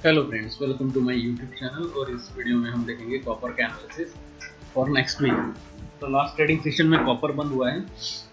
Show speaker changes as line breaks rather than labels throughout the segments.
Hello friends, welcome to my YouTube channel. और इस video में हम देखेंगे कॉपर का एनालिसिस फॉर नेक्स्ट वीक। तो लास्ट ट्रेडिंग सेशन में कॉपर बंद हुआ है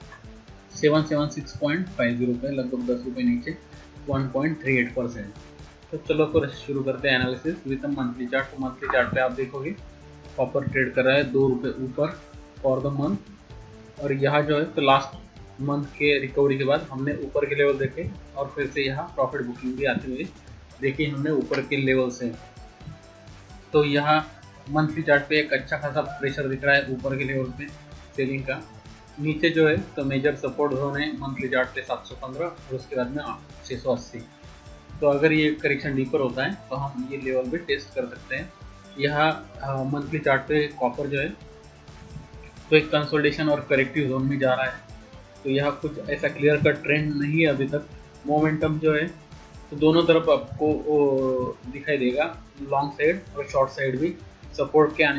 776.50 पे, लगभग 10 रुपये नीचे 1.38%। तो चलो फिर शुरू करते हैं एनालिसिस विद मंथली चार्ट। तो मंथली चार्ट पे आप देखोगे कॉपर ट्रेड कर रहा है 2 रुपये ऊपर फॉर द मंथ। और यहाँ जो है तो लास्ट मंथ के रिकवरी के बाद हमने ऊपर के लेवल देखे और फिर से यहाँ प्रॉफिट बुकिंग भी आते हुए देखिए हमने ऊपर के लेवल से। तो यहाँ मंथली चार्ट पे एक अच्छा खासा प्रेशर दिख रहा है ऊपर के लेवल पे सेलिंग का। नीचे जो है तो मेजर सपोर्ट जोन है मंथली चार्ट पे 715 और उसके बाद में 680। तो अगर ये करेक्शन डीपर होता है तो हम ये लेवल भी टेस्ट कर सकते हैं। यहाँ मंथली चार्ट पे कॉपर जो है तो एक कंसोलिडेशन और करेक्टिव जोन में जा रहा है। तो यहाँ कुछ ऐसा क्लियर कट ट्रेंड नहीं है अभी तक। मोमेंटम जो है तो दोनों तरफ आपको दिखाई देगा, लॉन्ग साइड और शॉर्ट साइड भी। सपोर्ट के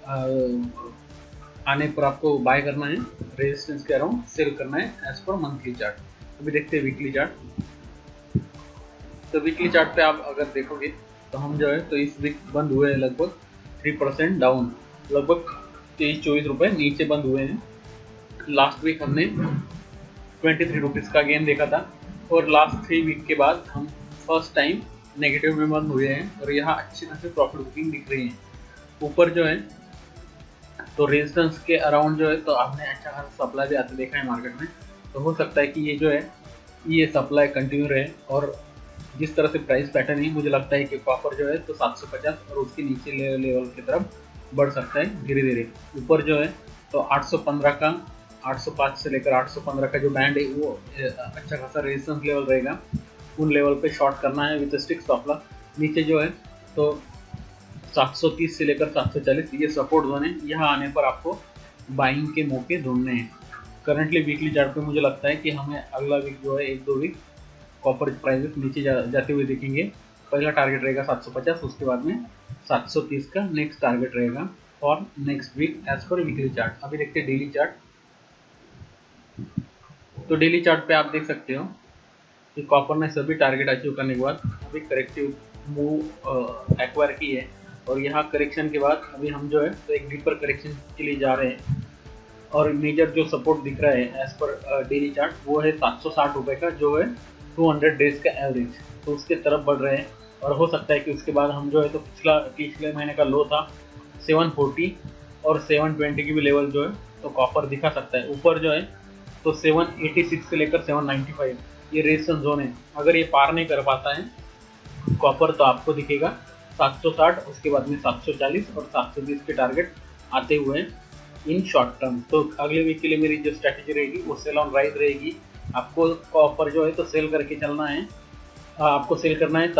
आने पर आपको बाय करना है, रेजिस्टेंस के अराउंड सेल करना है एज पर मंथली चार्ट। अभी देखते हैं वीकली चार्ट। तो वीकली चार्ट पे आप अगर देखोगे तो हम जो है तो इस वीक बंद हुए हैं लगभग 3% डाउन, लगभग 23-24 रुपये नीचे बंद हुए हैं। लास्ट वीक हमने 23 रुपीज़ का गेन देखा था और लास्ट 3 वीक के बाद हम फर्स्ट टाइम नेगेटिव में बंद हुए हैं और यहाँ अच्छी खासी प्रॉफिट बुकिंग दिख रही है। ऊपर जो है तो रेजिस्टेंस के अराउंड जो है तो आपने अच्छा खासा सप्लाई भी आते देखा है मार्केट में। तो हो सकता है कि ये जो है ये सप्लाई कंटिन्यू रहे और जिस तरह से प्राइस पैटर्न है मुझे लगता है कि कॉपर जो है तो 750 और उसके नीचे लेवल की तरफ बढ़ सकता है धीरे धीरे। ऊपर जो है तो 815 का 805 से लेकर 815 का जो बैंड है वो अच्छा खासा रेजिस्टेंस लेवल रहेगा। उन लेवल पे शॉर्ट करना है विद स्टिक स्टॉप लॉस। नीचे जो है तो 730 से लेकर 740 ये सपोर्ट जोन है। यहाँ आने पर आपको बाइंग के मौके ढूंढने हैं। करंटली वीकली चार्ट पे मुझे लगता है कि हमें अगला वीक जो है 1-2 वीक कॉपर प्राइसेस नीचे जाते हुए दिखेंगे। पहला टारगेट रहेगा 750, उसके बाद में 730 का नेक्स्ट टारगेट रहेगा फॉर नेक्स्ट वीक एज पर वीकली चार्ट। अभी देखते हैं डेली चार्ट। तो डेली चार्ट पे आप देख सकते हो कि कॉपर ने सभी टारगेट अचीव करने के बाद अभी करेक्टिव मूव एक्वायर की है। और यहाँ करेक्शन के बाद अभी हम जो है तो एक डीपर करेक्शन के लिए जा रहे हैं। और मेजर जो सपोर्ट दिख रहा है एज पर डेली चार्ट वो है 760 रुपये का, जो है 200 डेज का एवरेज। तो उसके तरफ बढ़ रहे हैं और हो सकता है कि उसके बाद हम जो है तो पिछले महीने का लो था 740 और 720 की भी लेवल जो है तो कॉपर दिखा सकता है। ऊपर जो है तो 786 से लेकर 795 ये रेजिस्टेंस जोन है। अगर ये पार नहीं कर पाता है कॉपर तो आपको दिखेगा 760, उसके बाद में 740 और 720 के टारगेट आते हुए इन शॉर्ट टर्म। तो अगले वीक के लिए मेरी जो स्ट्रैटेजी रहेगी वो सेल ऑन राइज रहेगी। आपको कॉपर जो है तो सेल करके चलना है। आपको सेल करना है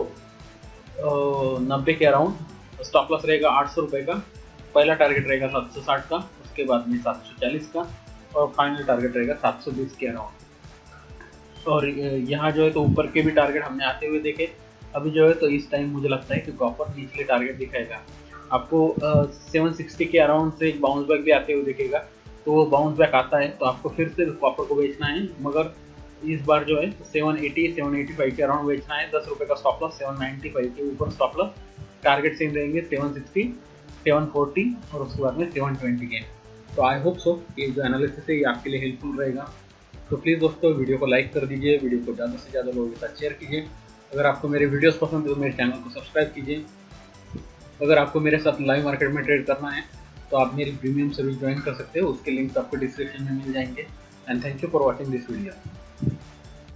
790 के अराउंड। स्टॉप लॉस रहेगा 800 रुपये का। पहला टारगेट रहेगा 760 का, उसके बाद में 740 का और फाइनल टारगेट रहेगा 720 के अराउंड। और यहाँ जो है तो ऊपर के भी टारगेट हमने आते हुए देखे। अभी जो है तो इस टाइम मुझे लगता है कि कॉपर निचले टारगेट दिखाएगा। आपको 760 के अराउंड से एक बाउंस बैक भी आते हुए दिखेगा। तो वो बाउंस बैक आता है तो आपको फिर से कॉपर को बेचना है, मगर इस बार जो है 780-785 के अराउंड बेचना है। 10 रुपये का स्टॉप लॉस, 795 के ऊपर स्टॉप लॉस। टारगेट सेम रहेंगे 760, 740 और उसके बाद में 720 के। तो आई होप सो ये जो एनालिसिस है ये आपके लिए हेल्पफुल रहेगा। तो प्लीज़ दोस्तों वीडियो को लाइक कर दीजिए, वीडियो को ज़्यादा से ज़्यादा लोगों के साथ शेयर कीजिए। अगर आपको मेरे वीडियोस पसंद है तो मेरे चैनल को सब्सक्राइब कीजिए। अगर आपको मेरे साथ लाइव मार्केट में ट्रेड करना है तो आप मेरी प्रीमियम सर्विस ज्वाइन कर सकते हो, उसके लिंक्स आपको डिस्क्रिप्शन में मिल जाएंगे। And thank you for watching this video.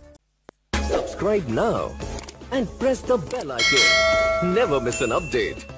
Subscribe now and press the bell icon. Never miss an update.